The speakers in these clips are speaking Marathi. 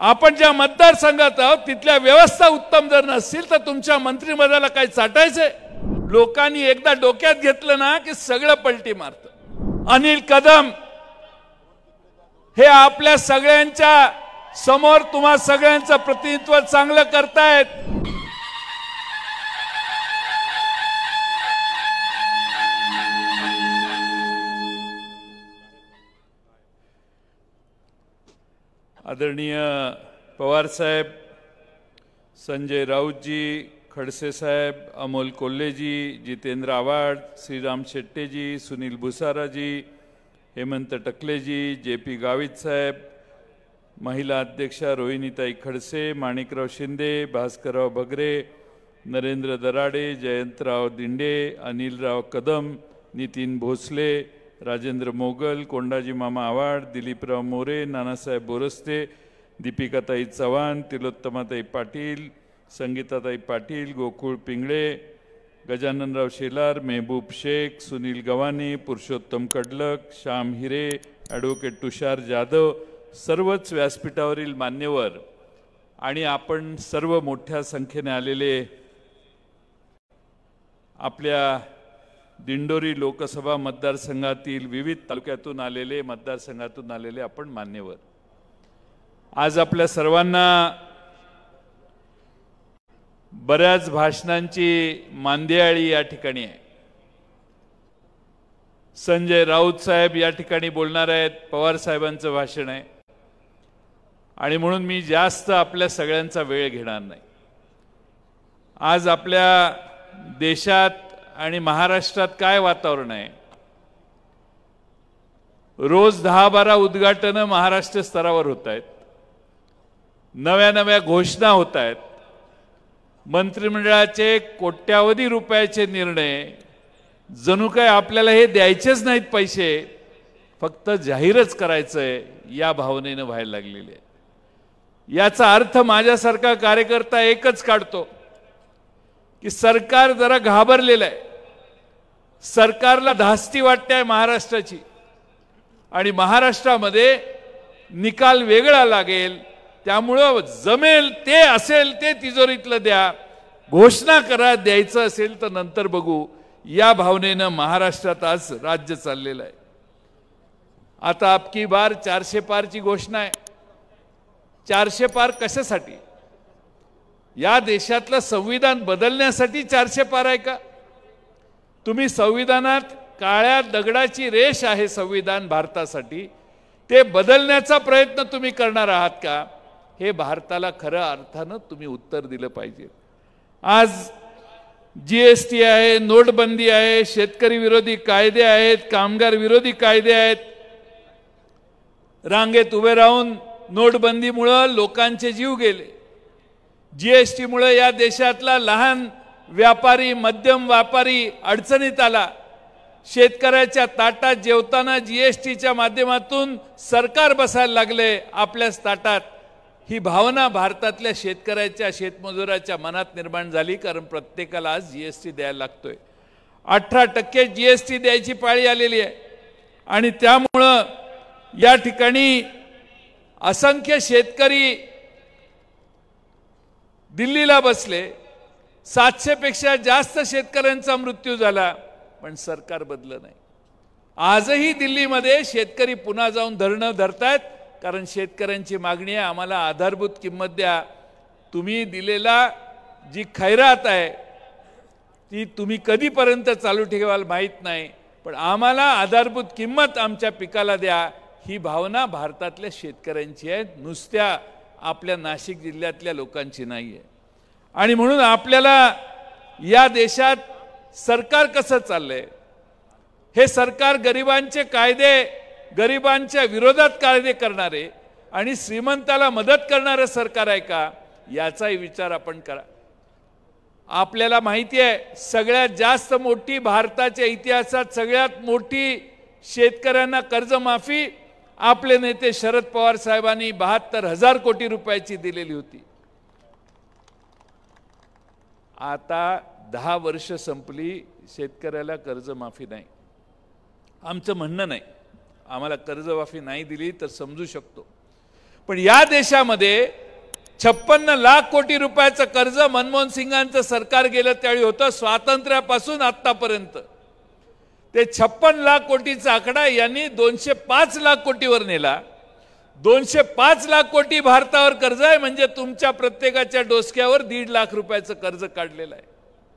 आपण ज्या मतदारसंघात आहोत तिथल्या व्यवस्था उत्तम जर नसतील तर तुमच्या मंत्रिमंडळाला काय चाटायचंय? लोकांनी एकदा डोक्यात घेतलं ना की सगळं पलटी मारतं। अनिल कदम हे आपल्या सगळ्यांच्या समोर तुम्हा सगळ्यांचं प्रतिनिधित्व चांगलं करतायत। आदरणीय पवार साहेब, संजय राऊत जी, खडसे साहेब, अमोल कोल्हे जी, जितेंद्र आव्हाड, श्रीराम शेट्टे जी, सुनील भुसारा जी, हेमंत टकले जी, जेपी गावित साहेब, महिला अध्यक्षा रोहिणीताई खडसे, माणिकराव शिंदे, भास्करराव भगरे, नरेंद्र दराडे, जयंतराव दिंडे, अनिलराव कदम, नितीन भोसले, राजेंद्र मोगल, कोंडाजी मामा आव्हाड, दिलीपराव मोरे, नानासाहेब बोरस्ते, दीपिकाताई चव्हाण, तिलोत्तमाताई पाटील, संगीताताई पाटील, गोकुळ पिंगळे, गजाननराव शेलार, मेहबूब शेख, सुनील गव्हाणे, पुरुषोत्तम कडलक, श्याम हिरे, ॲडव्होकेट तुषार जाधव, सर्वच व्यासपीठावरील मान्यवर आणि आपण सर्व मोठ्या संख्येने आलेले आपल्या दिंडोरी लोकसभा मतदारसंघातील विविध तालुक्यातून आलेले, मतदारसंघातून आलेले आपण मान्यवर, आज आपल्या सर्वांना बऱ्याच भाषणांची मांदियाळी या ठिकाणी आहे। संजय राऊत साहेब या ठिकाणी बोलणार आहेत, पवार साहेबांचं भाषण आहे आणि म्हणून मी जास्त आपल्या सगळ्यांचा वेळ घेणार नाही। आज आपल्या देशात आणि महाराष्ट्रात काय वातावरण आहे? रोज 10-12 उद्घाटनं महाराष्ट्र स्तरावर होत आहेत, नव्या घोषणा होत आहेत, मंत्रिमंडळाचे कोट्यावधी रुपयाचे निर्णय, जणू काय आपल्याला हे द्यायचेच नाहीत पैसे, फक्त जाहीरच करायचंय या भावनेनं व्हायला लागलेले आहे। याचा अर्थ माझ्यासारखा कार्यकर्ता एकच काढतो की सरकार जरा घाबरलेलं आहे, सरकारला धास्ती वाटते महाराष्ट्राची आणि महाराष्ट्रामध्ये निकाल वेगळा लागेल, त्यामुळं जमेल ते असेल ते तिजोरीतलं द्या, घोषणा करा, द्यायचं असेल तर नंतर बघू, या भावनेनं महाराष्ट्रात आज राज्य चाललेलं आहे। आता अबकी बार 400 पारची घोषणा आहे। 400 पार कशासाठी? या देशातलं संविधान बदलण्यासाठी 400 पार आहे का? तुम्ही संविधानात काळ्या दगडाची रेष आहे संविधान भारतासाठी, ते बदलण्याचा प्रयत्न तुम्ही करणार आहात का? हे भारताला खऱ्या अर्थानं तुम्ही उत्तर दिलं पाहिजे। आज जीएसटी आहे, नोटबंदी आहे, शेतकरी विरोधी कायदे आहेत, कामगार विरोधी कायदे आहेत, रांगेत उभे राहून नोटबंदीमुळे लोकांचे जीव गेले, जीएसटी मुळे या देशातला लहान व्यापारी, मध्यम व्यापारी अडचणीत आला, शेतकऱ्याच्या ताटात जेवताना जीएसटीच्या माध्यमातून सरकार बसायला लागले आपल्याच ताटात, ही भावना भारतातल्या शेतकऱ्याच्या, शेतमजुराच्या मनात निर्माण झाली, कारण प्रत्येकाला आज जीएसटी द्यायला लागतोय। 18% जीएसटी द्यायची पाळी आलेली आहे आणि त्यामुळं या ठिकाणी असंख्य शेतकरी दिल्लीला बसले, 700 पेक्षा जास्त शेतकऱ्यांचा मृत्यू झाला, पण सरकार बदललं नाही। आजही दिल्लीमध्ये शेतकरी पुन्हा जाऊन धरणं धरतायत, कारण शेतकऱ्यांची मागणी आहे, आम्हाला आधारभूत किंमत द्या, तुम्ही दिलेला जी खैरात आहे ती तुम्ही कधीपर्यंत चालू ठेवाल माहीत नाही, पण आम्हाला आधारभूत किंमत आमच्या पिकाला द्या, ही भावना भारतातल्या शेतकऱ्यांची आहे, नुसत्या आपल्या नाशिक जिल्ह्यातल्या लोकांची नाही आहे। आणि म्हणून आपल्याला या देशात सरकार कसं चाललंय, हे सरकार गरिबांचे कायदे, गरिबांच्या विरोधात कायदे करणारे आणि श्रीमंताला मदत करणारे सरकार आहे का, याचाही विचार आपण करा। आपल्याला माहिती आहे, सगळ्यात जास्त मोठी, भारताच्या इतिहासात सगळ्यात मोठी शेतकऱ्यांना कर्जमाफी आपले नेते शरद पवार साहेबांनी 72,000 कोटी रुपयाची दिलेली होती। आता 10 वर्ष संपली, शेतकऱ्याला कर्जमाफी नाही। आमचं म्हणणं नाही, आम्हाला कर्जमाफी नाही दिली तर समजू शकतो, पण या देशामध्ये 56 लाख कोटी रुपयाचं कर्ज मनमोहन सिंगांचं सरकार गेलं त्यावेळी होतं स्वातंत्र्यापासून आतापर्यंत. ते 56 लाख कोटीचा आकडा यांनी 205 लाख कोटीवर नेला. 205 लाख कोटी भारतावर कर्ज आहे म्हणजे तुमच्या प्रत्येकाच्या डोसक्यावर 1.5 लाख रुपयाचं कर्ज काढलेलं आहे.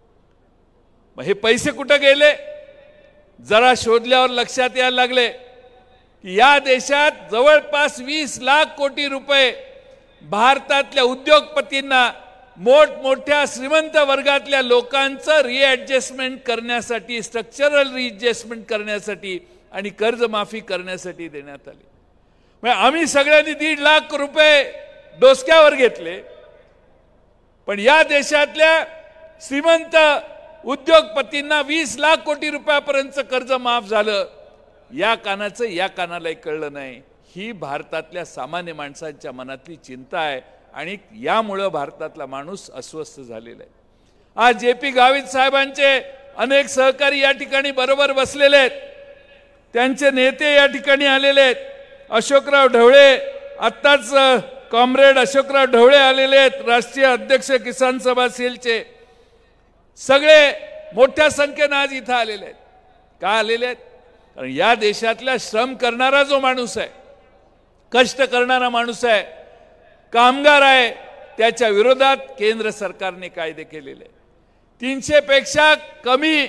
मग हे पैसे कुठे गेले जरा शोधल्यावर लक्षात यायला लागले की या देशात जवळपास 20 लाख कोटी रुपये भारतातल्या उद्योगपतींना मोठमोठ्या श्रीमंत वर्गातल्या लोकांचं रिॲडजस्टमेंट करण्यासाठी स्ट्रक्चरल रिॲडजस्टमेंट करण्यासाठी आणि कर्जमाफी करण्यासाठी देण्यात आली. म्हणजे आम्ही सगळ्यांनी 1.5 लाख रुपये डोसक्यावर घेतले पण या देशातल्या श्रीमंत उद्योगपतींना 20 लाख कोटी रुपयापर्यंतचं कर्ज माफ झालं. या कानाचं या कानालाही कळलं नाही. ही भारतातल्या सामान्य माणसांच्या मनातली चिंता आहे आणि यामुळे भारतातला माणूस अस्वस्थ झालेला आहे. आज JP गावित साहेबांचे अनेक सहकारी या ठिकाणी बरोबर बसलेले आहेत. त्यांचे नेते या ठिकाणी आलेले आहेत. अशोकराव ढवळे आत्ताच कॉम्रेड अशोकराव ढवळे आलेले आहेत. राष्ट्रीय अध्यक्ष किसान सभा सेलचे सगळे मोठ्या संख्येने आज इथं आलेले आहेत. का आलेले आहेत? कारण या देशातला श्रम करणारा जो माणूस आहे, कष्ट करणारा माणूस आहे, कामगार आहे, त्याच्या विरोधात केंद्र सरकारने कायदे केलेले. 300 पेक्षा कमी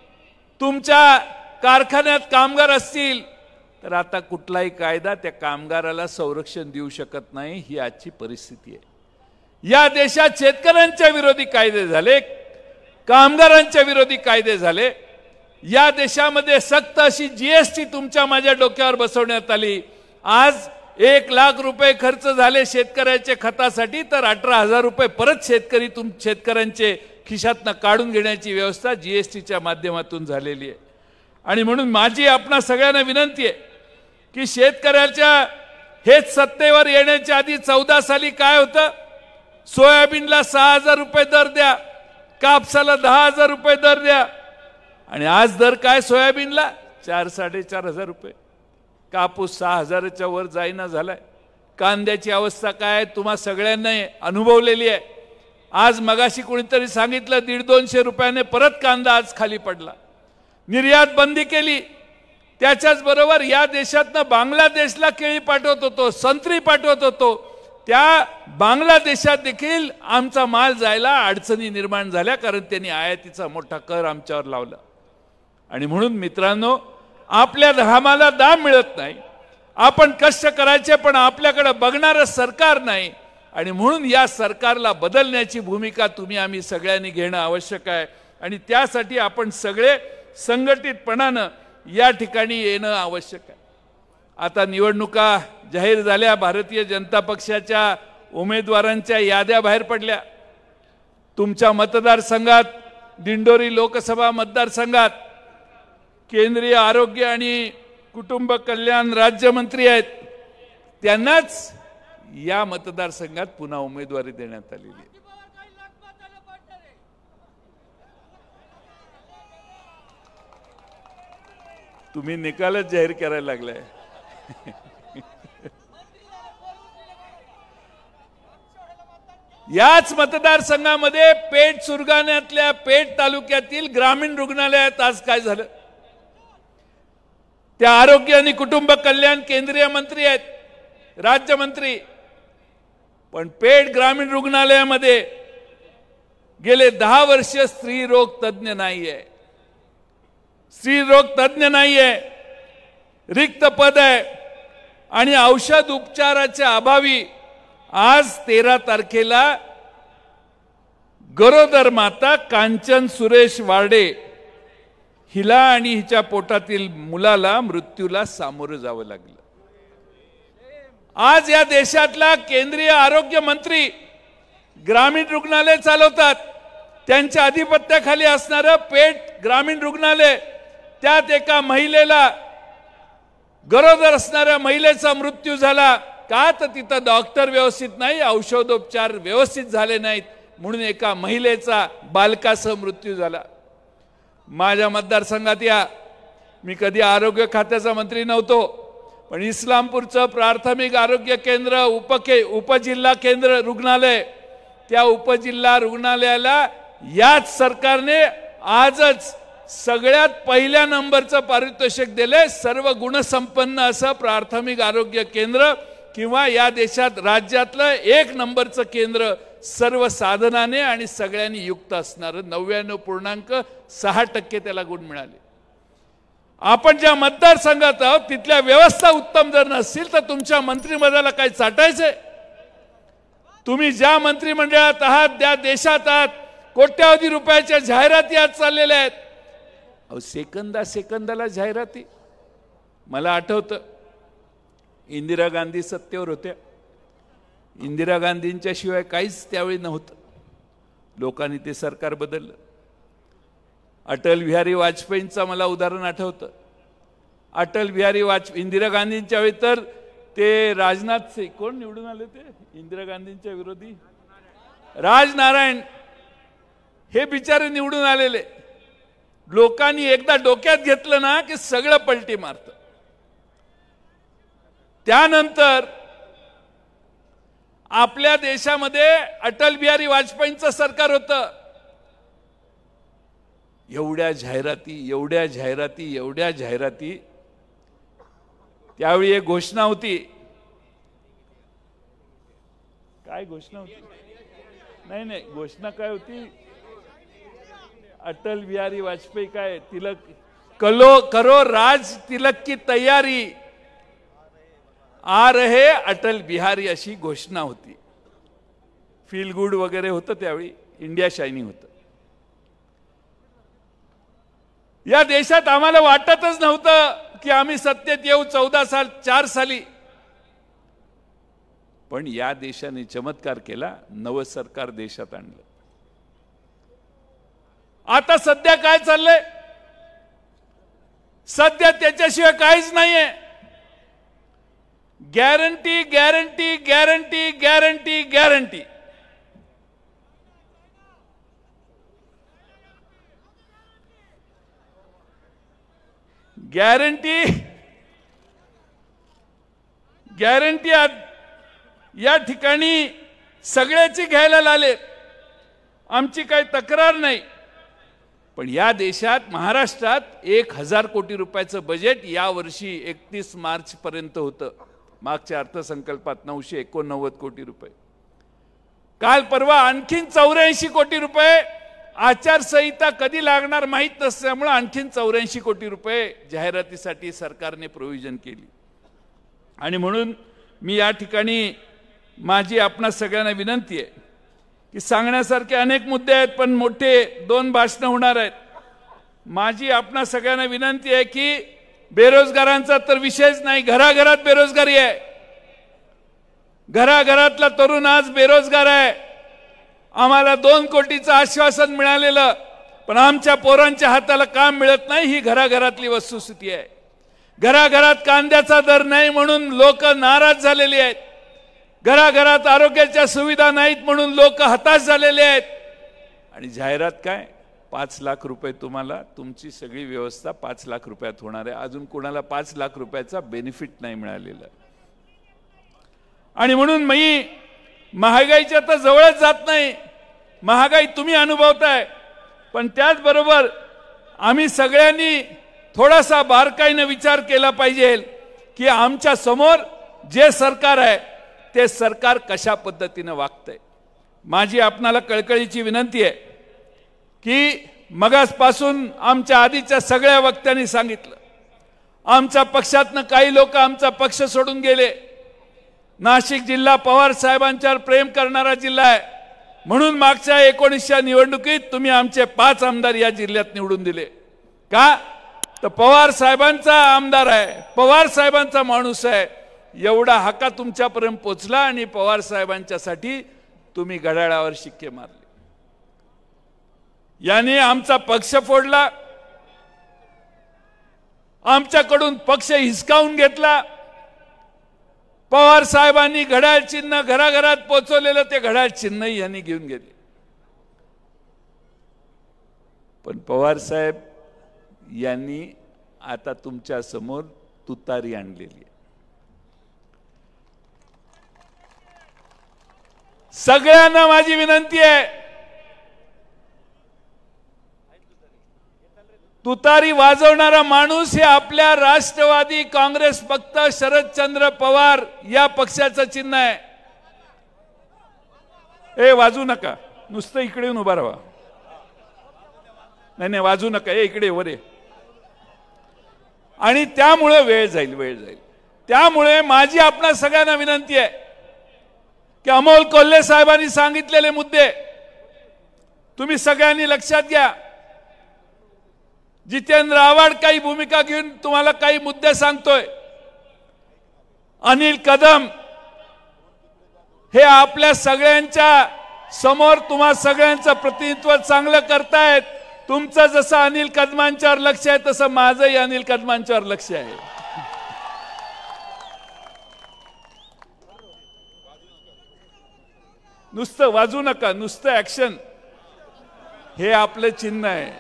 तुमच्या कारखान्यात कामगार असतील तर आता कुठलाही कायदा त्या कामगाराला संरक्षण देऊ शकत नाही. ही आजची परिस्थिती आहे. या देशात शेतकऱ्यांच्या विरोधी कायदे झाले, कामगारांच्या विरोधी कायदे झाले. या देशामध्ये सक्त अशी GST तुमच्या माझ्या डोक्यावर बसवण्यात आली. आज 1 लाख रुपये खर्च झाले शेतकऱ्याच्या खतासाठी तर 18,000 रुपये परत शेतकऱ्यांचे खिशातनं काढून घेण्याची व्यवस्था GSTच्या माध्यमातून झालेली आहे. आणि म्हणून माझी आपणा सगळ्यांना विनंती आहे की शेतकऱ्याच्या हेच सत्तेवर येण्याच्या आधी 14 साली काय होतं? सोयाबीनला 6,000 रुपये दर द्या, कापसाला 10,000 रुपये दर द्या आणि आज दर काय सोयाबीनला 4-4.5 रुपये. कापूस 6,000च्या वर जाईना झालाय. कांद्याची अवस्था काय तुम्हा सगळ्यांना अनुभवलेली आहे. आज मगाशी कोणीतरी सांगितलं 150-200 रुपयाने परत कांदा आज खाली पडला. निर्यात बंदी केली. त्याच्याच बरोबर या देशातनं बांगलादेशला केळी पाठवत होतो, संत्री पाठवत होतो. त्या बांगलादेशात देखील आमचा माल जायला अडचणी निर्माण झाल्या कारण त्यांनी आयातीचा मोठा कर आमच्यावर लावला. आणि म्हणून मित्रांनो, आपल्या घामाला दाम मिळत नाही. आपण कष्ट करायचे पण आपल्याकडे बघणारं सरकार नाही. आणि म्हणून या सरकारला बदलण्याची भूमिका तुम्ही आम्ही सगळ्यांनी घेणं आवश्यक आहे. आणि त्यासाठी आपण सगळे संघटितपणानं या ठिकाणी येणं आवश्यक आहे. आता निवडणुका जाहीर झाल्या. भारतीय जनता पक्षाच्या उमेदवारांच्या याद्या बाहेर पडल्या. तुमच्या मतदारसंघात दिंडोरी लोकसभा मतदारसंघात केंद्रीय आरोग्य आणि कुटुंब कल्याण राज्यमंत्री आहेत, त्यांनाच या मतदारसंघात पुन्हा उमेदवारी देण्यात आलेली आहे. तुम्ही निकालच जाहीर करायला लागलाय. याच मतदारसंघामध्ये पेठ सुरगाण्यातल्या पेठ तालुक्यातील ग्रामीण रुग्णालयात आज काय झालं? त्या आरोग्य आणि कुटुंब कल्याण केंद्रीय मंत्री आहेत, राज्यमंत्री, पण पेठ ग्रामीण रुग्णालयामध्ये गेले 10 वर्ष स्त्री रोग तज्ञ नाहीये. स्त्री रोग तज्ञ नाहीये, रिक्त पद आहे आणि औषध उपचाराच्या अभावी आज 13 तारखेला गरोदर माता कांचन सुरेश वार्डे हिला आणि हिच्या पोटातील मुलाला मृत्यूला सामोरं जावं लागलं. आज या देशातला केंद्रीय आरोग्य मंत्री ग्रामीण रुग्णालय चालवतात. त्यांच्या अधिपत्याखाली असणारं पेठ ग्रामीण रुग्णालय, त्यात एका महिलेला, गरोदर असणाऱ्या महिलेचा मृत्यू झाला. का तर तिथं डॉक्टर व्यवस्थित नाही, औषधोपचार व्यवस्थित झाले नाहीत, म्हणून एका महिलेचा बालकासह मृत्यू झाला. माझ्या मतदारसंघात या, मी कधी आरोग्य खात्याचा मंत्री नव्हतो, पण इस्लामपूरचं प्राथमिक आरोग्य केंद्र, उपजिल्हा केंद्र रुग्णालय, त्या उपजिल्हा रुग्णालयाला याच सरकारने आजच सगळ्यात पहिल्या नंबरचं पारितोषिक दिले. सर्व गुणसंपन्न असं प्राथमिक आरोग्य केंद्र किंवा या देशात राज्यातलं 1 नंबरचं केंद्र, सर्व साधनाने आणि सगळ्यांनी युक्त असणारं 99.6% त्याला गुण मिळाले. आपण ज्या मतदारसंघात आहोत तिथल्या व्यवस्था उत्तम जर नसतील तर तुमच्या मंत्रिमंडळाला काही चाटायचंय? तुम्ही ज्या मंत्रिमंडळात आहात, त्या देशात आहात, कोट्यावधी रुपयाच्या जाहिराती आज चाललेल्या आहेत. अहो, सेकंदाला जाहिराती. मला आठवतं इंदिरा गांधी सत्तेवर होत्या. इंदिरा गांधींच्या शिवाय काहीच त्यावेळी नव्हतं. लोकांनी ते सरकार बदललं. अटल बिहारी वाजपेयींचं मला उदाहरण आठवतं. अटल बिहारी वाजपेयी, इंदिरा गांधींच्या वेळी तर ते राजनाथ सिंह, कोण निवडून आले ते इंदिरा गांधींच्या विरोधी? राजनारायण, हे बिचारे निवडून आलेले. लोकांनी एकदा डोक्यात घेतलं ना की सगळं पलटी मारतं. त्यानंतर आपल्या देशामध्ये अटल बिहारी वाजपेयींचं सरकार होतं. एवढ्या जाहिराती. त्यावेळी एक घोषणा होती. काय घोषणा होती? नाही, घोषणा काय होती? अटल बिहारी वाजपेयी काय, तिलक करो राज तिलक की तैयारी, आ रहे अटल बिहारी, अशी घोषणा होती. फील गुड वगैरे होतं त्यावेळी, इंडिया शायनिंग होतं. या देशात आम्हाला वाटतच नव्हतं की आम्ही सत्तेत येऊ 4 साली. पण या देशाने चमत्कार केला, नवं सरकार देशात आणलं. आता सध्या काय चाललंय? सध्या त्याच्याशिवाय काहीच नाहीये. Guarantee guarantee guarantee guarantee guarantee. Guarantee guarantee या ठिकाणी सगळ्याची घ्यायला लागले. आमची काही तक्रार नाही. पण या देशात, महाराष्ट्रात 1000 कोटी रुपयाचं बजेट या वर्षी 31 मार्च पर्यंत होतं. मागच्या अर्थसंकल्पात 989 कोटी रुपये. काल परवा आणखीन 84 कोटी रुपये. आचारसंहिता कधी लागणार माहीत नसल्यामुळे आणखीन 84 कोटी रुपये जाहिरातीसाठी सरकारने प्रोव्हिजन केली. आणि म्हणून मी या ठिकाणी माझी आपणा सगळ्यांना विनंती आहे की सांगण्यासारखे अनेक मुद्दे आहेत, पण मोठे 2 भाषणं होणार आहेत. माझी आपणा सगळ्यांना विनंती आहे की बेरोजगारांचा तर विषयच नाही, घराघरात बेरोजगारी आहे. घराघरातला तरुण आज बेरोजगार आहे. आम्हाला 2 कोटीचं आश्वासन मिळालेलं, पण आमच्या पोरांच्या हाताला काम मिळत नाही. ही घराघरातली वस्तुस्थिती आहे. घराघरात कांद्याचा दर नाही म्हणून लोक नाराज झालेली आहेत. घराघरात आरोग्याच्या सुविधा नाहीत म्हणून लोक हताश झालेले आहेत. आणि जाहिरात काय? 5 लाख रुपये तुम्हाला, तुमची सगळी व्यवस्था 5 लाख रुपयात होणार आहे. अजून कोणाला 5 लाख रुपयाचा बेनिफिट नाही मिळालेला. आणि म्हणून मी महागाईच्या तर जवळच जात नाही. महागाई तुम्ही अनुभवताय, पण त्याचबरोबर आम्ही सगळ्यांनी थोडासा बारकाईने विचार केला पाहिजे की आमच्या समोर जे सरकार आहे ते सरकार कशा पद्धतीने वागतंय. माझी आपणाला कळकळीची विनंती आहे की मगासपासून आमच्या आधीच्या सगळ्या वक्त्यांनी सांगितलं, आमच्या पक्षातनं काही लोक आमचा पक्ष सोडून गेले. नाशिक जिल्हा पवार साहेबांच्यावर प्रेम करणारा जिल्हा आहे म्हणून मागच्या 19च्या निवडणुकीत तुम्ही आमचे 5 आमदार या जिल्ह्यात निवडून दिले. का? तर पवार साहेबांचा आमदार आहे, पवार साहेबांचा माणूस आहे. एवढा हक्का तुमच्यापर्यंत पोचला आणि पवार साहेबांच्यासाठी तुम्ही घड्याळावर शिक्के मारले. याने आमचा पक्ष फोडला, आमच्याकडून पक्ष हिसकावून घेतला. पवार साहेबांनी घड्याळ चिन्ह घराघरात पोहोचवलेलं ते घड्याळ चिन्हही यांनी घेऊन गेले. पण पवार साहेब यांनी आता तुमच्या समोर तुतारी आणलेली आहे. सगळ्यांना माझी विनंती आहे, तुतारी वाजवणारा माणूस हे आपल्या राष्ट्रवादी काँग्रेस फक्त शरदचंद्र पवार या पक्षाचं चिन्ह आहे. ए वाजू नका, नुसतं इकडे येऊन उभा राहा. नाही वाजू नका, इकडे वर ये. आणि त्यामुळे वेळ जाईल. त्यामुळे माझी आपणा सगळ्यांना विनंती आहे की अमोल कोल्हे साहेबांनी सांगितलेले मुद्दे तुम्ही सगळ्यांनी लक्षात घ्या. जितेंद्र आव्हाड काही भूमिका घेऊन तुम्हाला काही मुद्दे सांगतोय. अनिल कदम हे आपल्या सगळ्यांच्या समोर तुम्हा सगळ्यांचं प्रतिनिधित्व चांगलं करतायत. तुमचं जसं अनिल कदमांच्यावर लक्ष आहे तसं माझंही अनिल कदमांच्यावर लक्ष आहे. नुसतं वाजू नका, नुसतं ऍक्शन हे आपलं चिन्ह आहे.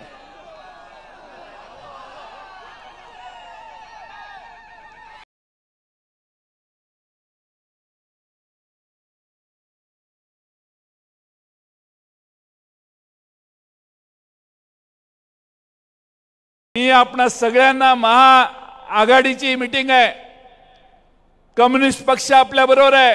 मी आपणा सगळ्यांना महाआघाडीची मीटिंग आहे. कम्युनिस्ट पक्ष आपल्या बरोबर आहे,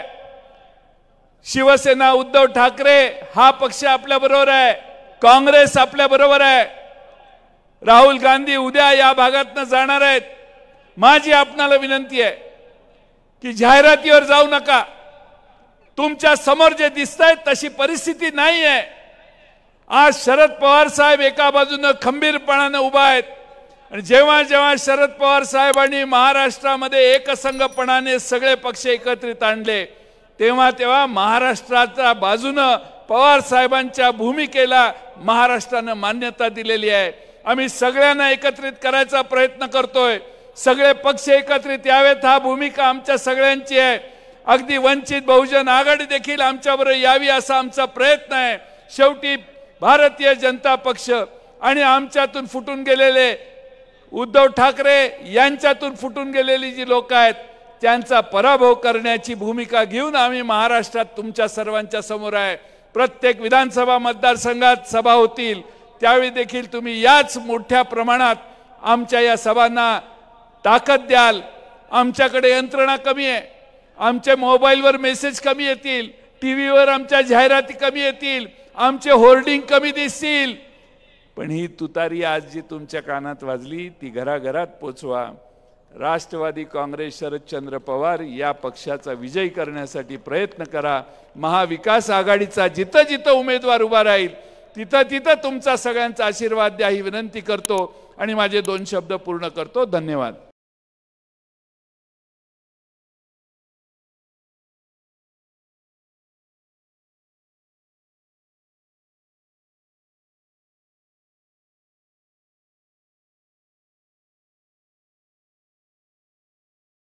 शिवसेना उद्धव ठाकरे हा पक्ष आपल्या बरोबर आहे, काँग्रेस आपल्या बरोबर आहे. राहुल गांधी उद्या या भागातनं जाणार आहेत. माझी आपणाला विनंती आहे की जाहिरातीवर जाऊ नका. तुमच्या समोर जे दिसतंय तशी परिस्थिती नाही आहे. आज शरद पवार साहेब एका बाजूने खंबीरपणाने उभा आहेत आणि जेव्हा जेव्हा शरद पवार साहेबांनी महाराष्ट्रामध्ये एकसंघपणाने सगळे पक्ष एकत्रित आणले तेव्हा तेव्हा महाराष्ट्राच्या बाजूने पवार साहेबांच्या भूमिकेला महाराष्ट्राने मान्यता दिलेली आहे. आम्ही सगळ्यांना एकत्रित करायचा प्रयत्न करतोय. सगळे पक्ष एकत्रित यावेत, हा भूमिका आमच्या सगळ्यांची आहे. अगदी वंचित बहुजन आघाडी देखील आमच्याबरोबर यावी असा आमचा प्रयत्न आहे. शेवटी भारतीय जनता पक्ष आणि आमच्यातून फुटून गेलेले उद्धव ठाकरे यांच्यातून फुटून गेलेली जी लोक आहेत त्यांचा पराभव करण्याची भूमिका घेऊन आम्ही महाराष्ट्रात तुमच्या सर्वांच्या समोर आहे. प्रत्येक विधानसभा मतदारसंघात सभा होतील त्यावेळी देखील तुम्ही याच मोठ्या प्रमाणात आमच्या या सभांना ताकद द्याल. आमच्याकडे यंत्रणा कमी आहे, आमचे मोबाईलवर मेसेज कमी येतील, टीव्हीवर आमच्या जाहिराती कमी येतील, आमचे होर्डिंग कमी दिसतील, पण ही तुतारी आज जी तुमच्या कानात वाजली ती घराघरात पोचवा. राष्ट्रवादी काँग्रेस शरदचंद्र पवार या पक्षाचा विजय करण्यासाठी प्रयत्न करा. महाविकास आघाडीचा जिथं जिथं उमेदवार उभा राहील तिथं तिथं तुमचा सगळ्यांचा आशीर्वाद द्या ही विनंती करतो आणि माझे 2 शब्द पूर्ण करतो. धन्यवाद.